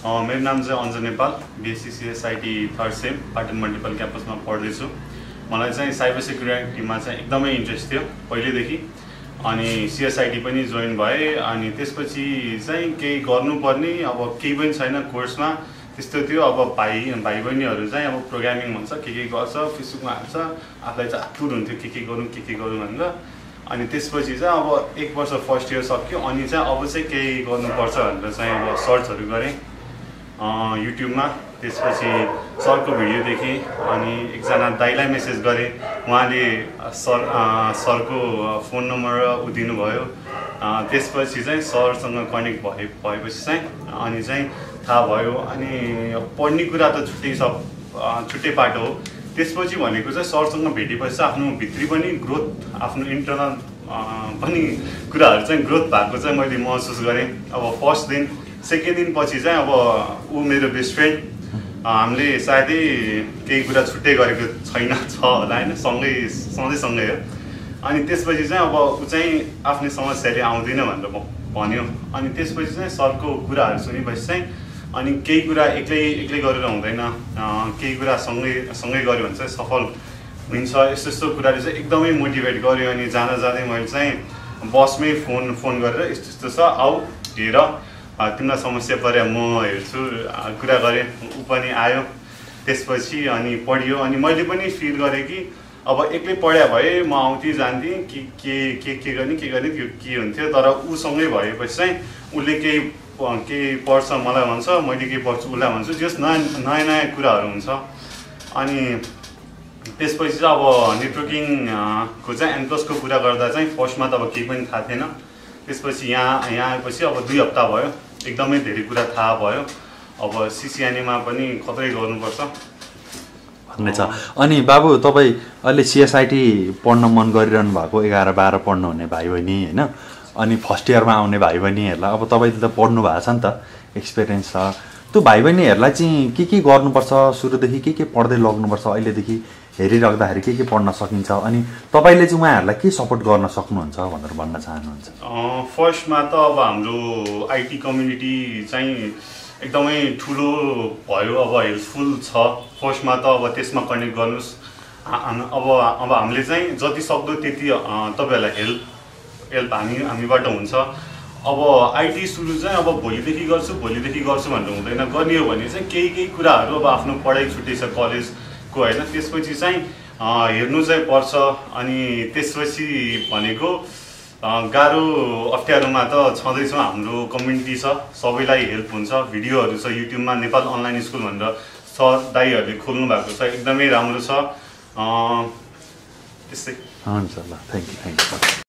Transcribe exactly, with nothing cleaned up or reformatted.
मेरो नाम चाहिँ Anjan Nepal, BSc CSIT third sem Patan multiple क्याम्पसमा पढ्दैछु। मलाई चाहिँ साइबर सेक्युरिटीमा चाहिँ एकदमै इन्ट्रेस्ट थियो पहिलेदेखि। अनि सिएसआइटी पनि जोइन भएँ। अनि त्यसपछि चाहिँ केही गर्नुपर्ने अब केही पनि छैन कोर्समा त्यस्तो थियो। अब भाइ भाइ बहिनीहरू चाहिँ अब प्रोग्रामिङ भन्छ, के के गर्छ, फेसबुकमा हाल्छ, आफूलाई चाहिँ आतुर हुन्थ्यो के के गरौँ के के गरौँ भनेर। अनि त्यसपछि चाहिँ अब एक वर्ष फर्स्ट इयर सक्यो, अनि चाहिँ अब चाहिँ केही गर्नुपर्छ भनेर चाहिँ अब सर्चहरू गरेँ युट्युबमा। त्यसपछि सरको भिडियो देखेँ, अनि एकजना दाइलाई मेसेज गरेँ, उहाँले सर सरको फोन नम्बर उ दिनुभयो। त्यसपछि चाहिँ सरसँग कनेक्ट भए भएपछि चाहिँ अनि चाहिँ थाहा भयो। अनि पढ्ने कुरा त छुट्टै सब छुट्टै पाटो हो। त्यसपछि भनेको चाहिँ सरसँग भेटेपछि आफ्नो भित्री पनि ग्रोथ, आफ्नो इन्टरनल पनि कुराहरू चाहिँ ग्रोथ भएको चाहिँ मैले महसुस गरेँ। अब फर्स्ट दिन सेकेन्ड दिन पछि चाहिँ अब ऊ मेरो बेस्ट फ्रेन्ड, हामीले सायदै केही कुरा छुट्टै गरेको छैन छ होला होइन, सँगै सधैँ सँगै हो। अनि त्यसपछि चाहिँ अब ऊ चाहिँ आफ्नै समस्याले आउँदैन भनेर भन्यो। अनि त्यसपछि चाहिँ सरको कुराहरू सुनेपछि चाहिँ अनि केही कुरा एक्लै एक्लै गरेर हुँदैन, केही कुरा सँगै सँगै गऱ्यो भने चाहिँ सफल हुन्छ, यस्तो यस्तो कुराले चाहिँ एकदमै मोटिभेट गर्यो। अनि जाँदा जाँदै मैले चाहिँ बसमै फोन फोन गरेर यस्तो यस्तो छ, आऊ हेर, तिमीलाई समस्या पऱ्यो म हेर्छु कुरा गरेँ। ऊ पनि आयो, त्यसपछि अनि पढ्यो। अनि मैले पनि फिल गरेँ कि अब एक्लै पढ्या भए म आउँथेँ जान्थेँ कि के के के गर्ने के गर्ने त्यो के हुन्थ्यो। तर ऊसँगै भएपछि चाहिँ उसले केही केही पढ्छ मलाई भन्छ, मैले केही पढ्छु उसलाई भन्छु, जस नयाँ नयाँ नयाँ कुराहरू हुन्छ। अनि त्यसपछि चाहिँ अब नेटवर्किङको चाहिँ एन्ट्रसको कुरा गर्दा चाहिँ फर्स्टमा त अब केही पनि थाहा थिएन। त्यसपछि यहाँ यहाँ आएपछि अब दुई हप्ता भयो, एकदमै धेरै कुरा थाहा भयो। अब सिसिएनएमा पनि खत्रै गर्नुपर्छ भन्ने छ। अनि बाबु तपाईँ अहिले सिएसआइटी पढ्न मन गरिरहनु भएको, एघार बाह्र पढ्नु हुने भाइ बहिनी होइन, अनि फर्स्ट इयरमा आउने भाइ बहिनीहरूलाई अब तपाईँले त पढ्नु भएको छ नि त, एक्सपिरियन्स छ। त्यो भाइ बहिनीहरूलाई चाहिँ के के गर्नुपर्छ, सुरुदेखि के के पढ्दै लग्नुपर्छ, अहिलेदेखि हेरिराख्दाखेरि के के पढ्न सकिन्छ, अनि तपाईँले चाहिँ उहाँहरूलाई के सपोर्ट गर्न सक्नुहुन्छ भनेर भन्न चाहनुहुन्छ? फर्स्टमा त अब हाम्रो आइटी कम्युनिटी चाहिँ एकदमै ठुलो भयो, अब हेल्पफुल छ। फर्स्टमा त अब त्यसमा कनेक्ट गर्नुहोस्। अब अब हामीले चाहिँ जति सक्दो त्यति तपाईँहरूलाई हेल्प हेल्प हामी हामीबाट हुन्छ। अब आइटी सुरु चाहिँ अब भोलिदेखि गर्छु भोलिदेखि गर्छु भनेर हुँदैन। गर्ने हो भने चाहिँ केही केही कुराहरू अब आफ्नो पढाइ छुट्टै छ कलेजको होइन, त्यसपछि चाहिँ हेर्नु चाहिँ पर्छ। अनि त्यसपछि भनेको गाह्रो अप्ठ्यारोमा त छँदैछौँ, हाम्रो कम्युनिटी छ, सबैलाई हेल्प हुन्छ। भिडियोहरू छ युट्युबमा, नेपाल अनलाइन स्कुल भनेर सर दाइहरूले खोल्नु भएको छ, एकदमै राम्रो छ। त्यस्तै हुन्छ ल, थ्याङ्क यू थ्याङ्क यू।